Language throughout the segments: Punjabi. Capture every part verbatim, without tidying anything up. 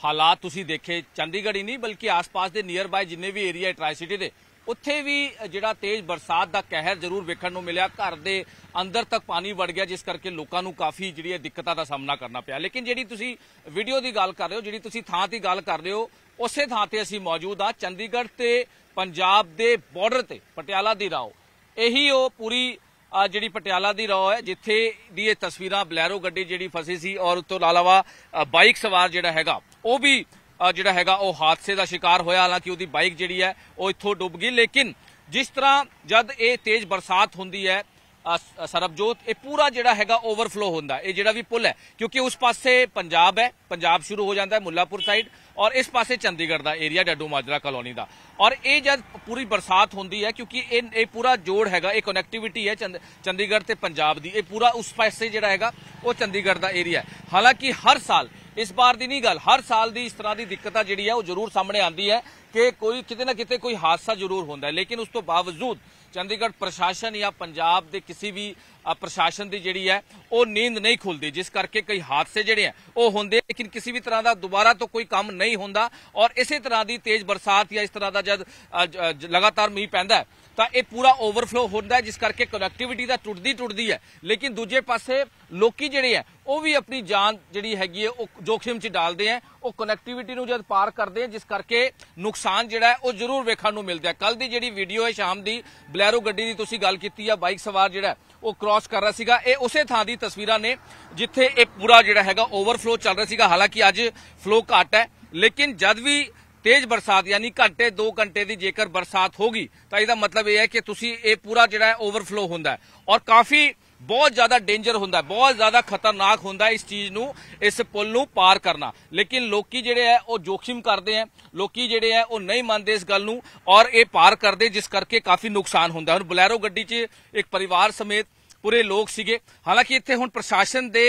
ਹਾਲਾਤ ਤੁਸੀਂ ਦੇਖੇ ਚੰਡੀਗੜ੍ਹ ਹੀ ਨਹੀਂ ਬਲਕਿ ਆਸ-ਪਾਸ ਦੇ ਨੀਅਰ ਬਾਏ ਜਿੰਨੇ ਵੀ ਏਰੀਆ ਟਰਾਈ ਸਿਟੀ ਦੇ ਉੱਥੇ ਵੀ ਜਿਹੜਾ ਤੇਜ਼ ਬਰਸਾਤ ਦਾ ਕਹਿਰ ਜ਼ਰੂਰ ਵੇਖਣ ਨੂੰ ਮਿਲਿਆ। ਘਰ ਦੇ ਅੰਦਰ ਤੱਕ ਪਾਣੀ ਵੜ ਗਿਆ ਜਿਸ ਕਰਕੇ ਲੋਕਾਂ ਨੂੰ ਕਾਫੀ ਜਿਹੜੀ ਦਿੱਕਤਾਂ ਦਾ ਸਾਹਮਣਾ ਕਰਨਾ ਪਿਆ। ਲੇਕਿਨ ਜਿਹੜੀ ਤੁਸੀਂ ਵੀਡੀਓ ਦੀ ਗੱਲ ਕਰ ਰਹੇ ਹੋ, ਜਿਹੜੀ ਤੁਸੀਂ ਥਾਂ ਦੀ ਗੱਲ ਕਰ ਰਹੇ ਹੋ, ਉਸੇ ਥਾਂ ਤੇ ਅਸੀਂ ਮੌਜੂਦ ਹਾਂ ਚੰਡੀਗੜ੍ਹ ਤੇ ਪੰਜਾਬ ਦੇ ਬਾਰਡਰ ਤੇ ਪਟਿਆਲਾ ਦੀ ਰਾਹ। ਇਹੀ ਉਹ ਪੂਰੀ ਜਿਹੜੀ ਪਟਿਆਲਾ ਦੀ ਰਾਹ ਹੈ ਜਿੱਥੇ ਦੀ ਇਹ ਤਸਵੀਰਾਂ ਬਲੈਰੋ ਗੱਡੀ ਜਿਹੜੀ ਫਸੀ ਸੀ ਔਰ ਉਸ ਤੋਂ ਇਲਾਵਾ ਬਾਈਕ ਸਵਾਰ ਜਿਹੜਾ ਹੈਗਾ ਉਹ ਵੀ ਜਿਹੜਾ ਹੈਗਾ ਉਹ ਹਾਦਸੇ ਦਾ ਸ਼ਿਕਾਰ ਹੋਇਆ। ਹਾਲਾਂਕਿ ਉਹਦੀ ਬਾਈਕ ਜਿਹੜੀ ਹੈ ਉਹ ਇੱਥੋਂ ਡੁੱਬ ਗਈ। ਲੇਕਿਨ ਜਿਸ ਤਰ੍ਹਾਂ ਜਦ ਇਹ ਤੇਜ਼ ਬਰਸਾਤ ਹੁੰਦੀ ਹੈ ਸਰਬਜੋਤ, ਇਹ ਪੂਰਾ ਜਿਹੜਾ ਹੈਗਾ ਓਵਰਫਲੋ ਹੁੰਦਾ। ਇਹ ਜਿਹੜਾ ਵੀ ਪੁਲ ਹੈ ਕਿਉਂਕਿ ਉਸ ਪਾਸੇ ਪੰਜਾਬ ਹੈ, ਪੰਜਾਬ ਸ਼ੁਰੂ ਹੋ ਜਾਂਦਾ ਹੈ ਮੁੱਲਾਪੁਰ ਸਾਈਡ ਔਰ ਇਸ ਪਾਸੇ ਚੰਡੀਗੜ੍ਹ ਦਾ ਏਰੀਆ ਡੱਡੂ ਮਾਜਰਾ ਕਲੋਨੀ ਦਾ। ਔਰ ਇਹ ਜਦ ਪੂਰੀ ਬਰਸਾਤ ਹੁੰਦੀ ਹੈ ਕਿਉਂਕਿ ਇਹ ਇਹ ਪੂਰਾ ਜੋੜ ਹੈਗਾ, ਇਹ ਕਨੈਕਟੀਵਿਟੀ ਹੈ ਚੰਡੀਗੜ੍ਹ ਤੇ ਪੰਜਾਬ ਦੀ। ਇਹ ਪੂਰਾ ਉਸ ਪਾਸੇ ਜਿਹੜਾ ਹੈਗਾ ਉਹ ਚੰਡੀਗੜ੍ਹ ਦਾ ਏਰੀਆ ਹੈ। ਹਾਲਾਂਕਿ ਹਰ ਸਾਲ, ਇਸ ਬਾਰ ਦੀ ਨਹੀਂ ਗੱਲ, ਹਰ ਸਾਲ ਦੀ ਇਸ ਤਰ੍ਹਾਂ ਦੀ ਦਿੱਕਤ ਜਿਹੜੀ ਹੈ ਉਹ ਜ਼ਰੂਰ ਸਾਹਮਣੇ ਆਉਂਦੀ ਹੈ ਕਿ ਕੋਈ ਕਿਤੇ ਨਾ ਕਿਤੇ ਕੋਈ ਹਾਦਸਾ ਜ਼ਰੂਰ ਹੁੰਦਾ ਹੈ। ਲੇਕਿਨ ਉਸ ਤੋਂ ਬਾਵਜੂਦ ਚੰਡੀਗੜ੍ਹ ਪ੍ਰਸ਼ਾਸਨ ਜਾਂ ਪੰਜਾਬ ਦੇ ਕਿਸੇ ਵੀ ਪ੍ਰਸ਼ਾਸਨ ਦੀ ਜਿਹੜੀ ਹੈ ਉਹ ਨੀਂਦ ਨਹੀਂ ਖੁੱਲਦੀ, ਜਿਸ ਕਰਕੇ ਕਈ ਹਾਦਸੇ ਜਿਹੜੇ ਆ ਉਹ ਹੁੰਦੇ ਲੇਕਿਨ ਕਿਸੇ ਵੀ ਤਰ੍ਹਾਂ ਦਾ ਦੁਬਾਰਾ ਤੋਂ ਕੋਈ ਕੰਮ ਨਹੀਂ ਹੁੰਦਾ। ਔਰ ਇਸੇ ਤਰ੍ਹਾਂ ਦੀ ਤੇਜ਼ ਬਰਸਾਤ ਜਾਂ ਇਸ ਤਰ੍ਹਾਂ ਦਾ ਜਦ ਲਗਾਤਾਰ ਮੀਂਹ ਪੈਂਦਾ ਤਾਂ ਇਹ ਪੂਰਾ ਓਵਰਫਲੋ ਹੁੰਦਾ ਜਿਸ ਕਰਕੇ ਕਨੈਕਟੀਵਿਟੀ ਤਾਂ ਟੁੱਟਦੀ ਟੁੱਟਦੀ ਹੈ। ਲੇਕਿਨ ਦੂਜੇ ਪਾਸੇ ਲੋਕੀ ਜਿਹੜੇ ਹੈ ਉਹ ਵੀ ਆਪਣੀ ਜਾਨ ਜਿਹੜੀ ਹੈਗੀ ਹੈ ਉਹ ਜੋਖਿਮ 'ਚ ਡਾਲਦੇ ਹੈ। ਉਹ ਕਨੈਕਟੀਵਿਟੀ ਨੂੰ ਜਦ ਪਾਰ ਕਰਦੇ ਹੈ ਜਿਸ ਕਰਕੇ ਨੁਕਸਾਨ ਜਿਹੜਾ ਹੈ ਉਹ ਜ਼ਰੂਰ ਵੇਖਣ ਨੂੰ ਮਿਲਦਾ ਹੈ। ਕੱਲ ਦੀ ਜਿਹੜੀ ਵੀਡੀਓ ਹੈ ਸ਼ਾਮ ਦੀ ਬਲੈਰੋ ਗੱਡੀ ਦੀ ਤੁਸੀਂ ਗੱਲ ਕੀਤੀ ਆ, ਬਾਈਕ ਸਵਾਰ ਜਿਹੜਾ ਉਹ ਕ੍ਰਾਸ ਕਰ ਰਿਹਾ ਸੀਗਾ, ਇਹ ਉਸੇ ਥਾਂ ਦੀ ਤਸਵੀਰਾਂ ਨੇ ਜਿੱਥੇ ਇਹ ਪੂਰਾ ਜਿਹੜਾ ਹੈਗਾ ਓਵਰਫਲੋ ਚੱਲ ਰਿਹਾ ਸੀਗਾ। ਹਾਲਾਂਕਿ ਅੱਜ ਫਲੋ ਘੱਟ ਹੈ ਲੇਕਿਨ ਜਦ ਵੀ ਤੇਜ਼ ਬਰਸਾਤ ਯਾਨੀ ਘੰਟੇ ਦੋ ਘੰਟੇ ਦੀ ਜੇਕਰ ਬਰਸਾਤ ਹੋਗੀ ਤਾਂ ਇਹਦਾ ਮਤਲਬ ਇਹ ਹੈ ਕਿ ਤੁਸੀਂ ਇਹ ਪੂਰਾ ਜਿਹੜਾ ਹੈ ਓਵਰਫਲੋ ਹੁੰਦਾ ਹੈ ਔਰ ਕਾਫੀ ਬਹੁਤ ਜ਼ਿਆਦਾ ਡੇਂਜਰ ਹੁੰਦਾ, ਬਹੁਤ ਜ਼ਿਆਦਾ ਖਤਰਨਾਕ ਹੁੰਦਾ ਇਸ ਚੀਜ਼ ਨੂੰ, ਇਸ ਪੁਲ ਨੂੰ ਪਾਰ ਕਰਨਾ। ਲੇਕਿਨ ਲੋਕੀ ਜਿਹੜੇ ਹੈ ਉਹ ਜੋਖਿਮ ਕਰਦੇ ਹੈ, ਲੋਕੀ ਜਿਹੜੇ ਹੈ ਉਹ ਨਹੀਂ ਮੰਨਦੇ ਇਸ ਗੱਲ ਨੂੰ ਔਰ ਇਹ ਪਾਰ ਕਰਦੇ ਜਿਸ ਕਰਕੇ ਕਾਫੀ ਨੁਕਸਾਨ ਹੁੰਦਾ। ਹੁਣ ਬਲੈਰੋ ਗੱਡੀ 'ਚ ਇੱਕ ਪਰਿਵਾਰ ਸਮੇਤ ਪੂਰੇ ਲੋਕ ਸੀਗੇ। ਹਾਲਾਂਕਿ ਇੱਥੇ ਹੁਣ ਪ੍ਰਸ਼ਾਸਨ ਦੇ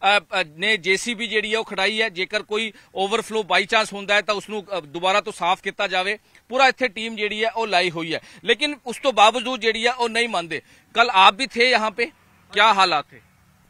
ਨੇ ਜੇਸੀਬੀ ਜਿਹੜੀ ਹੈ ਉਹ ਖੜਾਈ ਹੈ, ਜੇਕਰ ਕੋਈ ਓਵਰਫਲੋ ਬਾਈ ਚਾਂਸ ਹੁੰਦਾ ਹੈ ਤਾਂ ਉਸਨੂੰ ਦੁਬਾਰਾ ਤੋਂ ਸਾਫ਼ ਕੀਤਾ ਜਾਵੇ। पूरा इत्थे टीम जी है वो लाई हुई है लेकिन उस तो बावजूद जी है वो नहीं मानते। कल आप भी थे यहाँ पे, क्या हालात थे?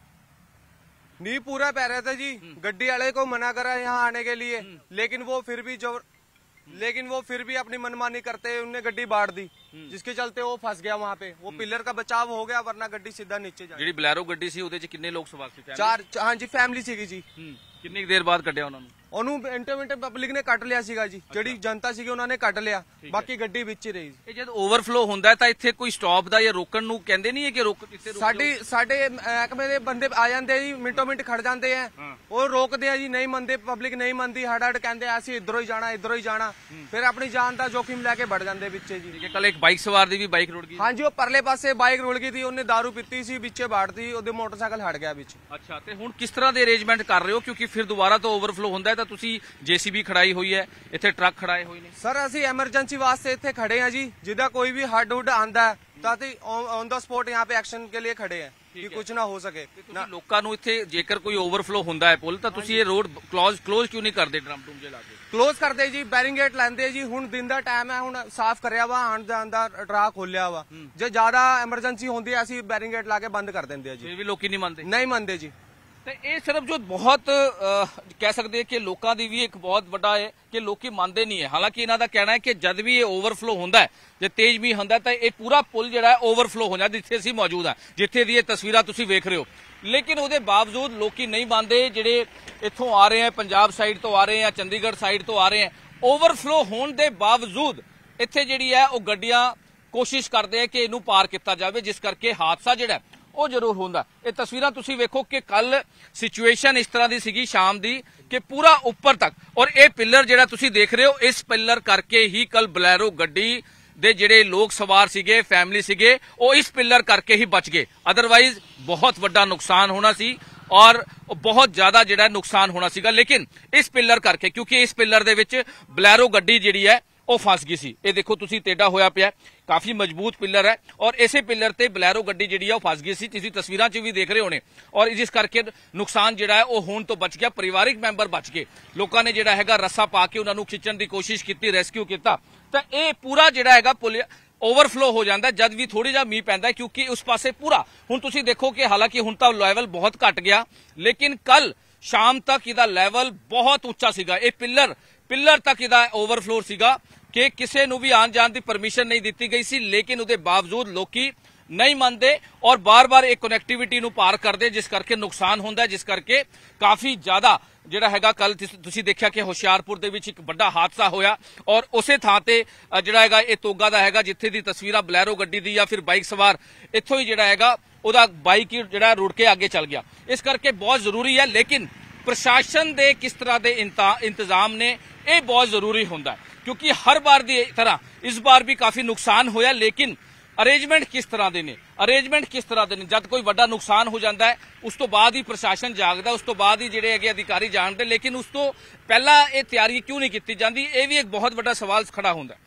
नहीं पूरा पै रहे थे जी, गड्डी वाले को मना करा यहाँ आने के लिए लेकिन वो फिर भी जो लेकिन वो फिर भी अपनी मनमानी करते उन्हें गड्डी बांट दी जिसके चलते वो फंस गया वहाँ पे। वो पिलर का बचाव हो गया वरना गड्डी सीधा नीचे जा। जी बलैरो गड्डी सी ਉਹਦੇ ਚ ਕਿੰਨੇ ਲੋਕ ਸਵਾਰ ਸੀ? चार। हाँ जी फैमिली ਸੀਗੀ ਜੀ। ਕਿੰਨੀ ਦੇਰ ਬਾਅਦ ਕੱਢਿਆ ਉਹਨਾਂ ਨੂੰ? ਉਹਨੂੰ ਇੰਟਰ ਮਿੰਟ ਪਬਲਿਕ ਨੇ ਕੱਟ ਲਿਆ ਸੀਗਾ ਜੀ, ਜਿਹੜੀ ਜਨਤਾ ਸੀਗੀ ਉਹਨਾਂ ਨੇ ਕੱਟ ਲਿਆ, ਬਾਕੀ ਗੱਡੀ ਵਿੱਚ ਹੀ ਰਹੀ। ਇਹ ਜਦ ਓਵਰਫਲੋ ਹੁੰਦਾ ਤਾਂ ਇੱਥੇ ਕੋਈ ਸਟਾਪ ਦਾ ਜਾਂ ਰੋਕਣ ਨੂੰ ਕਹਿੰਦੇ ਨਹੀਂ ਹੈ ਕਿ ਰੋਕ ਇੱਥੇ ਰੁਕ? ਸਾਡੀ ਸਾਡੇ ਮਹਿਕਮੇ ਦੇ ਬੰਦੇ ਆ ਜਾਂਦੇ ਜੀ, ਮਿੰਟੋ ਮਿੰਟ ਖੜ ਜਾਂਦੇ ਆ, ਉਹ ਰੋਕਦੇ ਆ ਜੀ, ਨਹੀਂ ਮੰਨਦੇ, ਪਬਲਿਕ ਨਹੀਂ ਮੰਨਦੀ, ਹੜ ਹੜ ਕਹਿੰਦੇ ਅਸੀਂ ਇਧਰੋਂ ਹੀ ਜਾਣਾ ਇਧਰੋਂ ਹੀ ਜਾਣਾ, ਫਿਰ ਆਪਣੀ ਜਾਨ ਦਾ ਜੋਖਿਮ ਲੈ ਕੇ ਵੜ ਜਾਂਦੇ ਵਿੱਚੇ ਜੀ। ਕੱਲ ਇੱਕ ਬਾਈਕ ਸਵਾਰ ਦੀ ਵੀ ਬਾਈਕ ਰੁੜ ਗਈ? ਹਾਂਜੀ ਉਹ ਪਰਲੇ ਪਾਸੇ ਬਾਈਕ ਰੁੜ ਗਈ ਸੀ, ਉਹਨੇ ਦਾਰੂ ਪੀਤੀ ਸੀ, ਵਿੱਚੇ ਬਾੜਤੀ, ਉਹਦੇ ਮੋਟਰਸਾਈਕਲ ਹਟ ਗਿਆ ਵਿੱਚ। ਅੱਛਾ, ਤੇ ਹੁਣ ਕਿਸ ਤਰ੍ਹਾਂ ਦੇ ਅਰੇਂਜਮੈਂਟ ਕਰ ਰਹੇ ਹੋ ਕਿਉਂਕਿ ਫਿਰ ਦੁਬਾਰਾ ਤੋਂ ਓਵਰਫਲੋ ਹੁੰਦਾ ਤਾਂ ਤੁਸੀਂ ਜੇਸੀਬੀ ਖੜਾਈ ਹੋਈ ਹੈ, ਇੱਥੇ ਟਰੱਕ ਖੜਾਏ ਹੋਏ ਨੇ? ਸਰ ਅਸੀਂ ਐਮਰਜੈਂਸੀ ਵਾਸਤੇ ਇੱਥੇ ਖੜੇ हैं जी, जिदा कोई भी हड हुड आंदा है ताकि ऑन द स्पॉट यहाँ पे एक्शन के लिए खड़े हैं कि कुछ ना हो सके ना। ਲੋਕਾਂ ਨੂੰ ਇੱਥੇ ਜੇਕਰ ਕੋਈ ਓਵਰਫਲੋ ਹੁੰਦਾ ਹੈ ਪੁਲ ਤਾਂ ਤੁਸੀਂ ਇਹ ਰੋਡ ਕਲੋਜ਼ ਕਲੋਜ਼ ਕਿਉਂ ਨਹੀਂ ਕਰਦੇ? ਡਰਮ ਡੂਮ ਜੇ ਲਾ ਕੇ ਕਲੋਜ਼ ਕਰਦੇ ਜੀ, ਬੈਰਿੰਗੇਟ ਲੈਂਦੇ ਜੀ। ਹੁਣ ਦਿਨ ਦਾ ਟਾਈਮ ਹੈ, ਹੁਣ ਸਾਫ਼ ਕਰਿਆ ਵਾ, ਆਉਣ ਜਾਣ ਦਾ ਟਰੱਕ ਖੋਲਿਆ ਵਾ, ਜੇ ਜ਼ਿਆਦਾ ਐਮਰਜੈਂਸੀ ਹੁੰਦੀ ਹੈ ਅਸੀਂ ਬੈਰਿੰਗੇਟ ਲਾ ਕੇ ਬੰਦ ਕਰ ਦਿੰਦੇ ਆ ਜੀ। ਫਿਰ ਵੀ ਲੋਕੀ ਨਹੀਂ ਮੰਨਦੇ? ਨਹੀਂ ਮੰਨਦੇ ਜੀ। ਤੇ ਇਹ ਸਿਰਫ ਜੋ ਬਹੁਤ ਕਹਿ ਸਕਦੇ ਕਿ ਲੋਕਾਂ ਦੀ ਵੀ ਇੱਕ ਬਹੁਤ ਵੱਡਾ ਹੈ ਕਿ ਲੋਕੀ ਮੰਨਦੇ ਨਹੀਂ ਹੈ। ਹਾਲਾਂਕਿ ਇਹਨਾਂ ਦਾ ਕਹਿਣਾ ਹੈ ਕਿ ਜਦ ਵੀ ਇਹ ਓਵਰਫਲੋ ਹੁੰਦਾ ਹੈ, ਜੇ ਤੇਜ਼ ਮੀਂਹ ਹੁੰਦਾ ਤਾਂ ਇਹ ਪੂਰਾ ਪੁਲ ਜਿਹੜਾ ਹੈ ਓਵਰਫਲੋ ਹੋ ਜਾਂਦਾ, ਜਿੱਥੇ ਅਸੀਂ ਮੌਜੂਦ ਹਾਂ, ਜਿੱਥੇ ਦੀ ਇਹ ਤਸਵੀਰਾਂ ਤੁਸੀਂ ਵੇਖ ਰਹੇ ਹੋ। ਲੇਕਿਨ ਉਹਦੇ ਬਾਵਜੂਦ ਲੋਕੀ ਨਹੀਂ ਮੰਨਦੇ, ਜਿਹੜੇ ਇੱਥੋਂ ਆ ਰਹੇ ਹੈ, ਪੰਜਾਬ ਸਾਈਡ ਤੋਂ ਆ ਰਹੇ ਹੈ, ਚੰਡੀਗੜ੍ਹ ਸਾਈਡ ਤੋਂ ਆ ਰਹੇ ਹੈ, ਓਵਰਫਲੋ ਹੋਣ ਦੇ ਬਾਵਜੂਦ ਇੱਥੇ ਜਿਹੜੀ ਹੈ ਉਹ ਗੱਡੀਆਂ ਕੋਸ਼ਿਸ਼ ਕਰਦੇ ਆ ਕਿ ਇਹਨੂੰ ਪਾਰ ਕੀਤਾ ਜਾਵੇ, ਜਿਸ ਕਰਕੇ ਹਾਦਸਾ ਜਿਹੜਾ ਉਹ ਜ਼ਰੂਰ ਹੁੰਦਾ। ਇਹ ਤਸਵੀਰਾਂ ਤੁਸੀਂ ਵੇਖੋ ਕਿ ਕੱਲ ਸਿਚੁਏਸ਼ਨ ਇਸ ਤਰ੍ਹਾਂ ਦੀ ਸੀਗੀ ਸ਼ਾਮ ਦੀ ਕਿ ਪੂਰਾ ਉੱਪਰ ਤੱਕ, ਔਰ ਇਹ ਪਿੱਲਰ ਜਿਹੜਾ ਤੁਸੀਂ ਦੇਖ ਰਹੇ ਹੋ, ਇਸ ਪਿੱਲਰ ਕਰਕੇ ਹੀ ਕੱਲ ਬਲੈਰੋ ਗੱਡੀ ਦੇ ਜਿਹੜੇ ਲੋਕ ਸਵਾਰ ਸੀਗੇ, ਫੈਮਿਲੀ ਸੀਗੇ, ਉਹ ਇਸ ਪਿੱਲਰ ਕਰਕੇ ਹੀ ਬਚ ਗਏ। ਅਦਰਵਾਈਜ਼ ਬਹੁਤ ਵੱਡਾ ਨੁਕਸਾਨ ਹੋਣਾ ਸੀ ਔਰ ਬਹੁਤ ਜ਼ਿਆਦਾ ਜਿਹੜਾ ਨੁਕਸਾਨ ਹੋਣਾ ਸੀਗਾ। ਲੇਕਿਨ ਇਸ ਪਿੱਲਰ ਕਰਕੇ, ਕਿਉਂਕਿ ਇਸ ਪਿੱਲਰ ਦੇ ਵਿੱਚ ਬਲੈਰੋ ਗੱਡੀ ਜਿਹੜੀ ਹੈ ਉਹ ਫਸ ਗਈ ਸੀ। ਇਹ ਦੇਖੋ ਤੁਸੀਂ ਟੇਢਾ ਹੋਇਆ ਪਿਆ, ਕਾਫੀ ਮਜ਼ਬੂਤ ਪਿੱਲਰ ਹੈ ਔਰ ਇਸੇ ਪਿੱਲਰ ਤੇ ਬਲੈਰੋ ਗੱਡੀ ਜਿਹੜੀ ਹੈ ਉਹ ਫਸ ਗਈ ਸੀ। ਤੁਸੀਂ ਤਸਵੀਰਾਂ 'ਚ ਵੀ ਦੇਖ ਰਹੇ ਹੋਣੇ ਔਰ ਇਸ ਕਰਕੇ ਨੁਕਸਾਨ ਜਿਹੜਾ ਹੈ ਉਹ ਹੋਣ ਤੋਂ ਬਚ ਗਿਆ। ਪਰਿਵਾਰਿਕ ਮੈਂਬਰ ਬਚ ਗਏ, ਲੋਕਾਂ ਨੇ ਜਿਹੜਾ ਹੈਗਾ ਰੱਸਾ ਪਾ ਕੇ ਉਹਨਾਂ ਨੂੰ ਖਿੱਚਣ ਦੀ ਕੋਸ਼ਿਸ਼ ਕੀਤੀ, ਰੈਸਕਿਊ ਕੀਤਾ। ਤਾਂ ਇਹ ਪੂਰਾ ਜਿਹੜਾ ਹੈਗਾ ਪੁਲ ਓਵਰਫਲੋ ਹੋ ਜਾਂਦਾ ਜਦ ਵੀ ਥੋੜੀ ਜਿਹਾ ਮੀਂਹ ਪੈਂਦਾ, ਕਿਉਂਕਿ ਉਸ ਪਾਸੇ ਪੂਰਾ ਹੁਣ ਤੁਸੀਂ ਦੇਖੋ ਕਿ ਹਾਲਾਂਕਿ ਹੁਣ ਤਾਂ ਲੈਵਲ ਬਹੁਤ ਘਟ ਗਿਆ, ਲੇਕਿਨ ਕੱਲ ਸ਼ਾਮ ਤੱਕ ਇਹਦਾ ਲੈਵਲ ਬਹੁਤ ਉੱਚਾ ਸੀਗਾ। ਇਹ ਪਿੱਲਰ ਪਿੱਲਰ ਤੱਕ ਇਹਦਾ ਓਵਰਫਲੋ ਸੀਗਾ ਕਿ ਕਿਸੇ ਨੂੰ ਵੀ ਆਉਣ ਜਾਣ ਦੀ ਪਰਮਿਸ਼ਨ ਨਹੀਂ ਦਿੱਤੀ ਗਈ ਸੀ, ਲੇਕਿਨ ਉਹਦੇ ਬਾਵਜੂਦ ਲੋਕੀ नहीं मानते और बार बार एक कनैक्टिविटी ਨੂੰ ਪਾਰ ਕਰਦੇ, ਜਿਸ ਕਰਕੇ ਨੁਕਸਾਨ ਹੁੰਦਾ, ਜਿਸ ਕਰਕੇ ਕਾਫੀ ਜ਼ਿਆਦਾ ਜਿਹੜਾ ਹੈਗਾ ਕੱਲ ਤੁਸੀਂ ਦੇਖਿਆ ਕਿ ਹੁਸ਼ਿਆਰਪੁਰ ਦੇ ਵਿੱਚ ਇੱਕ ਵੱਡਾ ਹਾਦਸਾ ਹੋਇਆ ਔਰ ਉਸੇ ਥਾਂ ਤੇ ਜਿਹੜਾ ਹੈਗਾ ਇਹ ਤੋਗਾ ਦਾ ਹੈਗਾ ਜਿੱਥੇ ਦੀ ਤਸਵੀਰਾਂ ਬਲੈਰੋ ਗੱਡੀ ਦੀ ਜਾਂ ਫਿਰ ਬਾਈਕ ਸਵਾਰ ਇੱਥੋਂ ਹੀ ਜਿਹੜਾ ਹੈਗਾ ਉਹਦਾ ਬਾਈਕ ਹੀ ਜਿਹੜਾ ਰੁੜ ਕੇ ਅੱਗੇ ਚੱਲ ਗਿਆ। ਇਸ ਕਰਕੇ ਬਹੁਤ ਜ਼ਰੂਰੀ ਹੈ, ਲੇਕਿਨ ਪ੍ਰਸ਼ਾਸਨ ਦੇ ਕਿਸ ਤਰ੍ਹਾਂ ਦੇ ਇੰਤਜ਼ਾਮ ਨੇ ਇਹ ਬਹੁਤ ਜ਼ਰੂਰੀ ਹੁੰਦਾ ਕਿਉਂਕਿ ਹਰ ਵਾਰ ਦੀ ਤਰ੍ਹਾਂ ਇਸ ਵਾਰ ਵੀ ਕਾਫੀ ਨੁਕਸਾਨ ਹੋਇਆ, ਲੇਕਿਨ ਅਰੇਂਜਮੈਂਟ ਕਿਸ ਤਰ੍ਹਾਂ ਦੇ ਨੇ ਅਰੇਂਜਮੈਂਟ ਕਿਸ ਤਰ੍ਹਾਂ ਦੇ ਨੇ ਜਦ ਕੋਈ ਵੱਡਾ ਨੁਕਸਾਨ ਹੋ ਜਾਂਦਾ ਹੈ ਉਸ ਤੋਂ ਬਾਅਦ ਹੀ ਪ੍ਰਸ਼ਾਸਨ ਜਾਗਦਾ, ਉਸ ਤੋਂ ਬਾਅਦ ਹੀ ਜਿਹੜੇ ਹੈਗੇ ਅਧਿਕਾਰੀ ਜਾਣਦੇ, ਲੇਕਿਨ ਉਸ ਤੋਂ ਪਹਿਲਾਂ ਇਹ ਤਿਆਰੀ ਕਿਉਂ ਨਹੀਂ ਕੀਤੀ ਜਾਂਦੀ, ਇਹ ਵੀ ਇੱਕ ਬਹੁਤ ਵੱਡਾ ਸਵਾਲ ਖੜਾ ਹੁੰਦਾ।